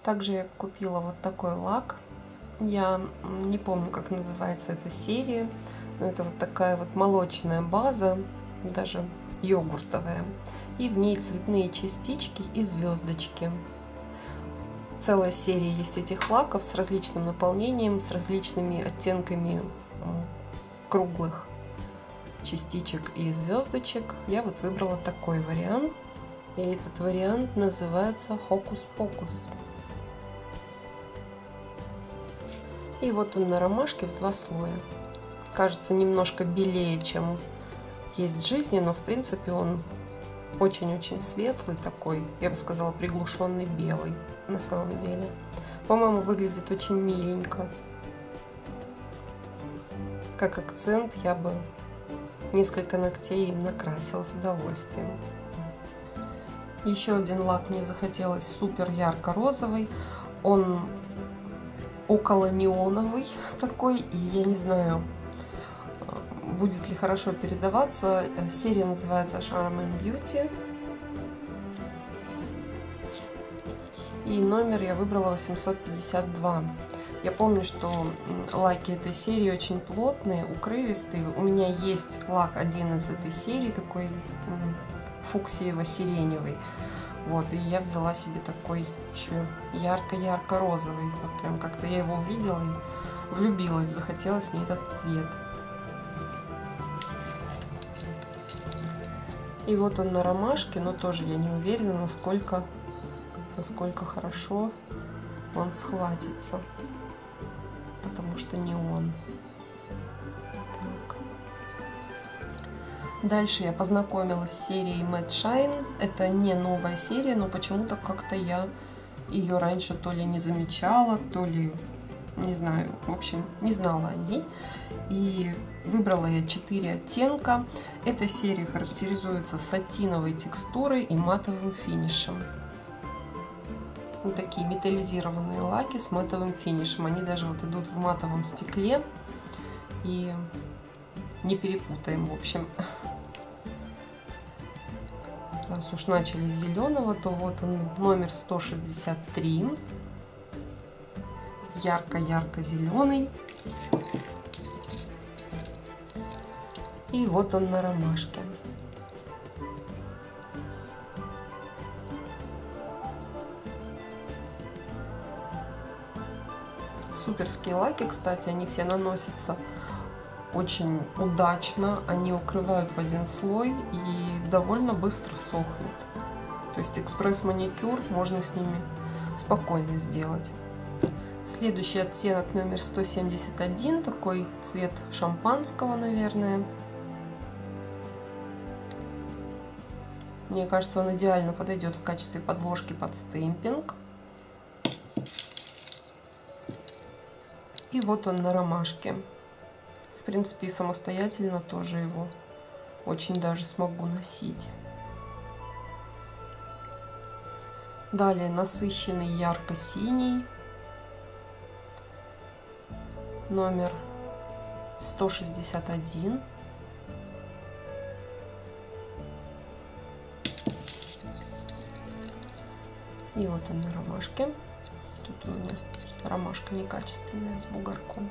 Также я купила вот такой лак. Я не помню, как называется эта серия, но это вот такая вот молочная база, даже йогуртовая. И в ней цветные частички и звездочки. Целая серия есть этих лаков с различным наполнением, с различными оттенками круглых частичек и звездочек. Я вот выбрала такой вариант. И этот вариант называется Хокус-Покус. И вот он на ромашке в 2 слоя. Кажется немножко белее, чем есть в жизни, но в принципе он очень-очень светлый такой, я бы сказала, приглушенный белый на самом деле. По-моему, выглядит очень миленько. Как акцент я бы несколько ногтей им накрасила с удовольствием. Еще один лак мне захотелось супер ярко-розовый. Он около неоновый такой, и я не знаю, будет ли хорошо передаваться. Серия называется Charm and Beauty. И номер я выбрала 852. Я помню, что лаки этой серии очень плотные, укрывистые. У меня есть лак один из этой серии, такой фуксиево-сиреневый. Вот, и я взяла себе такой еще ярко-ярко-розовый. Вот прям как-то я его увидела и влюбилась, захотелось мне этот цвет. И вот он на ромашке, но тоже я не уверена, насколько хорошо он схватится, потому что не он. Так. Дальше я познакомилась с серией Matte Shine. Это не новая серия, но почему-то как-то я ее раньше то ли не замечала, то ли, не знаю, в общем, не знала о ней. И выбрала я 4 оттенка. Эта серия характеризуется сатиновой текстурой и матовым финишем. Вот такие металлизированные лаки с матовым финишем. Они даже вот идут в матовом стекле. И не перепутаем, в общем. Раз уж начали с зеленого, то вот он, номер 163. Ярко-ярко зеленый. И вот он на ромашке. Суперские лаки, кстати, они все наносятся очень удачно. Они укрывают в один слой и довольно быстро сохнут. То есть экспресс-маникюр можно с ними спокойно сделать. Следующий оттенок номер 171, такой цвет шампанского, наверное. Мне кажется, он идеально подойдет в качестве подложки под стемпинг. И вот он на ромашке. В принципе, и самостоятельно тоже его очень даже смогу носить. Далее насыщенный ярко-синий. Номер 161. И вот он на ромашке. Тут у меня ромашка некачественная, с бугорком.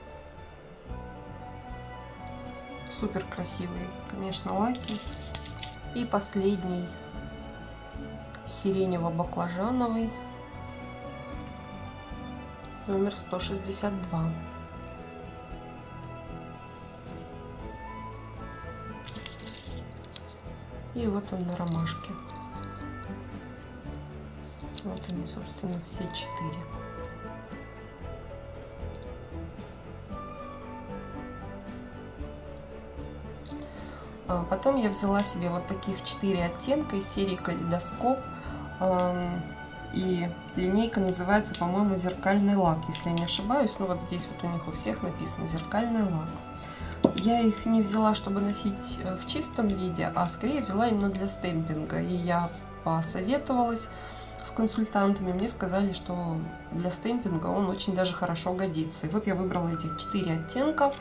Супер красивые, конечно, лаки. И последний сиренево-баклажановый. Номер 162. И вот он на ромашке. Вот они, собственно, все 4. Потом я взяла себе вот таких 4 оттенка из серии Калейдоскоп. И линейка называется, по-моему, зеркальный лак, если я не ошибаюсь. Ну вот здесь вот у них у всех написано зеркальный лак. Я их не взяла, чтобы носить в чистом виде, а скорее взяла именно для стемпинга. И я посоветовалась с консультантами, мне сказали, что для стемпинга он очень даже хорошо годится. И вот я выбрала этих 4 оттенка.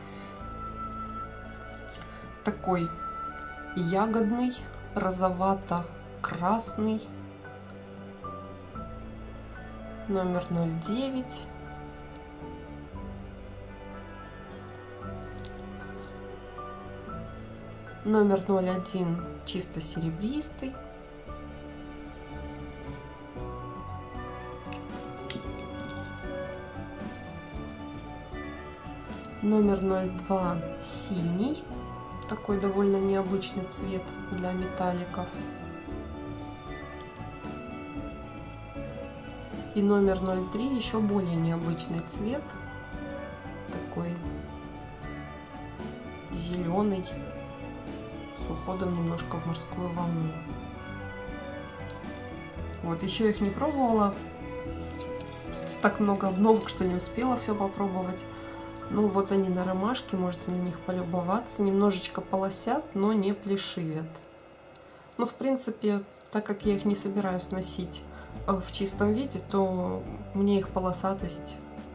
Такой ягодный, розовато-красный, номер 09, номер 01 чисто серебристый, номер 02 синий, такой довольно необычный цвет для металликов, и номер 03 еще более необычный цвет, такой зеленый, с уходом немножко в морскую волну. Вот, еще их не пробовала, так много обновок, что не успела все попробовать. Ну вот они на ромашке, можете на них полюбоваться. Немножечко полосят, но не плешивят. Ну, в принципе, так как я их не собираюсь носить в чистом виде, то мне их полосатость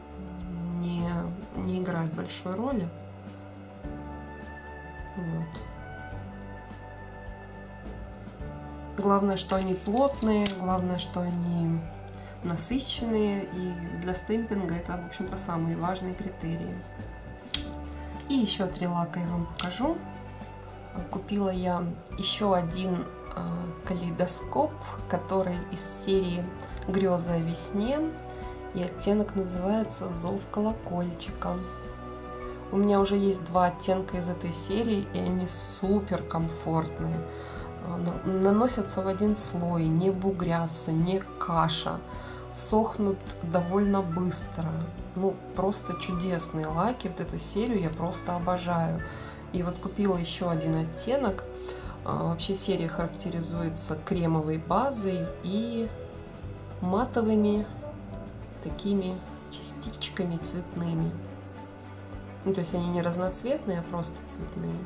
не играет большой роли. Вот. Главное, что они плотные, главное, что они насыщенные, и для стемпинга это, в общем-то, самые важные критерии. И еще 3 лака я вам покажу. Купила я еще один калейдоскоп, который из серии «Грезы о весне», и оттенок называется «Зов колокольчика». У меня уже есть 2 оттенка из этой серии, и они супер комфортные. Наносятся в один слой, не бугрятся, не каша, сохнут довольно быстро. Ну, просто чудесные лаки. Вот эту серию я просто обожаю. И вот купила еще один оттенок. Вообще серия характеризуется кремовой базой и матовыми такими частичками цветными. Ну, то есть они не разноцветные, а просто цветные.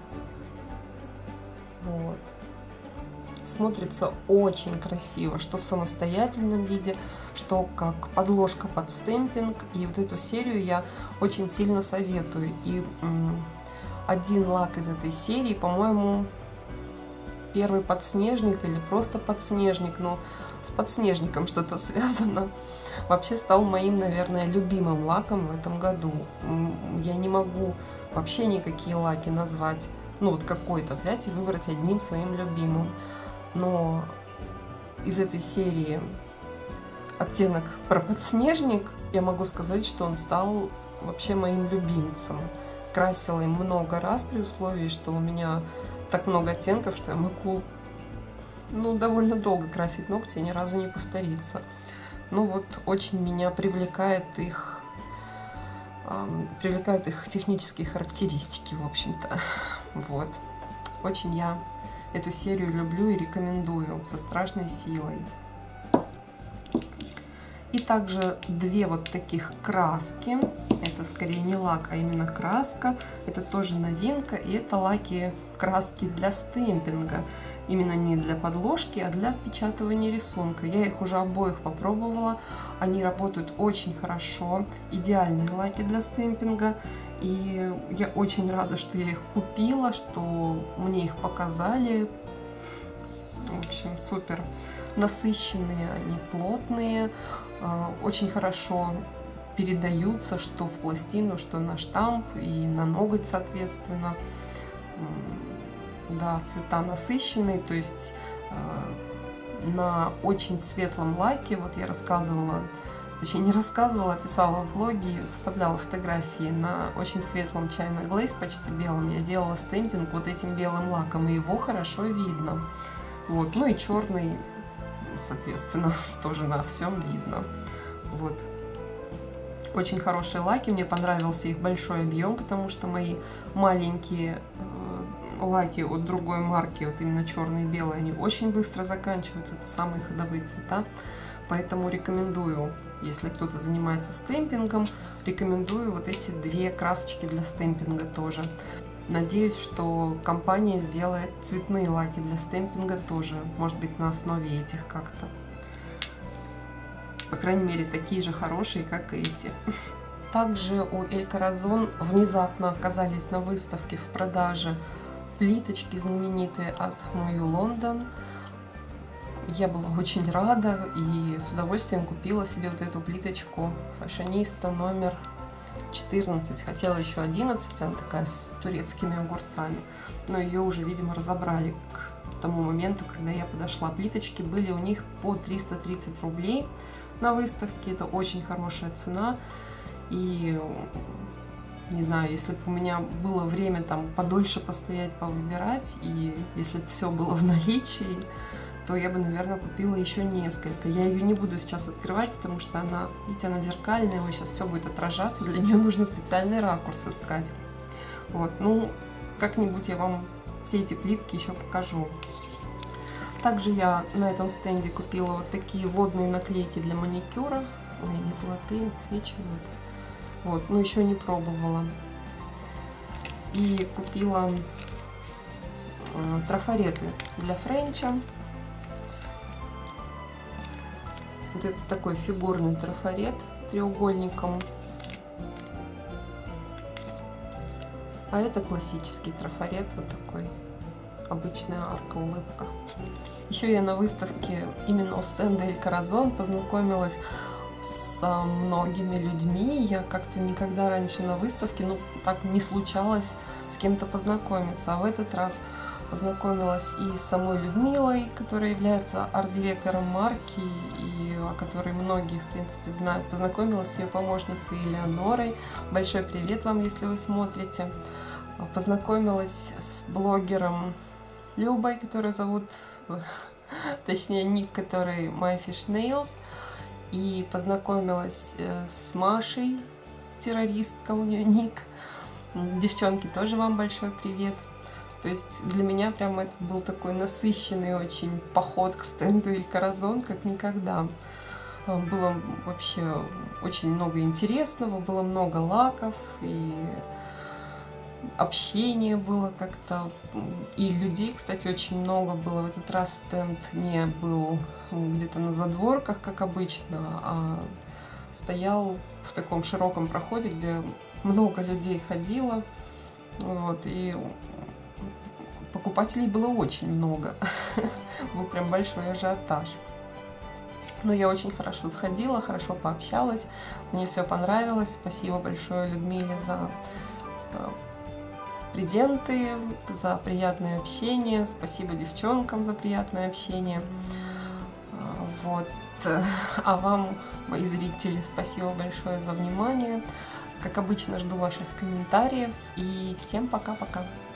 Вот. Смотрится очень красиво, что в самостоятельном виде, что как подложка под стемпинг. И вот эту серию я очень сильно советую. И один лак из этой серии, по-моему, первый подснежник или просто подснежник, но с подснежником что-то связано, вообще стал моим, наверное, любимым лаком в этом году. Я не могу вообще никакие лаки назвать, ну вот какой-то взять и выбрать одним своим любимым. Но из этой серии оттенок про подснежник, я могу сказать, что он стал вообще моим любимцем. Красила им много раз при условии, что у меня так много оттенков, что я могу, ну, довольно долго красить ногти и ни разу не повториться. Ну вот очень меня привлекают их технические характеристики, в общем-то. Вот. Очень я эту серию люблю и рекомендую со страшной силой. И также 2 вот таких краски. Это скорее не лак, а именно краска. Это тоже новинка. И это краски для стемпинга. Именно не для подложки, а для впечатывания рисунка. Я их уже обоих попробовала. Они работают очень хорошо. Идеальные лаки для стемпинга. И я очень рада, что я их купила, что мне их показали. В общем, супер насыщенные, они плотные, очень хорошо передаются, что в пластину, что на штамп и на ноготь, соответственно. Да, цвета насыщенные, то есть на очень светлом лаке, вот я рассказывала, точнее не рассказывала, а писала в блоге, вставляла фотографии на очень светлом China Glaze, почти белом. Я делала стемпинг вот этим белым лаком, и его хорошо видно. Вот, ну и черный, соответственно, тоже на всем видно. Вот. Очень хорошие лаки, мне понравился их большой объем, потому что мои маленькие лаки от другой марки, вот именно черные и белые, они очень быстро заканчиваются, это самые ходовые цвета. Поэтому рекомендую, если кто-то занимается стемпингом, рекомендую вот эти 2 красочки для стемпинга тоже. Надеюсь, что компания сделает цветные лаки для стемпинга тоже, может быть, на основе этих как-то. По крайней мере, такие же хорошие, как и эти. Также у Эль Коразон внезапно оказались на выставке в продаже плиточки знаменитые от Мою Лондон. я была очень рада и с удовольствием купила себе вот эту плиточку Фашиониста номер 14. Хотела еще 11, она такая с турецкими огурцами, но ее уже, видимо, разобрали к тому моменту, когда я подошла. Плиточки были у них по 330 рублей на выставке, это очень хорошая цена. И не знаю, если бы у меня было время там подольше постоять, повыбирать, и если бы все было в наличии, то я бы, наверное, купила еще несколько. Я ее не буду сейчас открывать, потому что она, видите, она зеркальная, его сейчас все будет отражаться, для нее нужно специальный ракурс искать. Вот, ну, как-нибудь я вам все эти плитки еще покажу. Также я на этом стенде купила вот такие водные наклейки для маникюра. Ой, они золотые, отсвечивают. Вот, но еще не пробовала. И купила трафареты для френча. Вот это такой фигурный трафарет треугольником. А это классический трафарет, вот такой. Обычная арка, улыбка. Еще я на выставке именно у стенда Эль Коразон познакомилась со многими людьми. Я как-то никогда раньше на выставке, ну, так не случалось с кем-то познакомиться. А в этот раз познакомилась и с самой Людмилой, которая является арт-директором марки, и о которой многие, в принципе, знают. Познакомилась с ее помощницей Элеонорой. Большой привет вам, если вы смотрите. Познакомилась с блогером Любой, которую зовут, точнее, ник, который My Fish Nails. И познакомилась с Машей, террористка у нее ник. Девчонки, тоже вам большой привет. То есть для меня прямо это был такой насыщенный очень поход к стенду Эль Коразон, как никогда. Было вообще очень много интересного, было много лаков, и общение было как-то, и людей, кстати, очень много было. В этот раз стенд не был где-то на задворках, как обычно, а стоял в таком широком проходе, где много людей ходило, вот, и покупателей было очень много, был прям большой ажиотаж. Но я очень хорошо сходила, хорошо пообщалась, мне все понравилось. Спасибо большое Людмиле за презенты, за приятное общение. Спасибо девчонкам за приятное общение. Вот. А вам, мои зрители, спасибо большое за внимание. Как обычно, жду ваших комментариев. И всем пока-пока.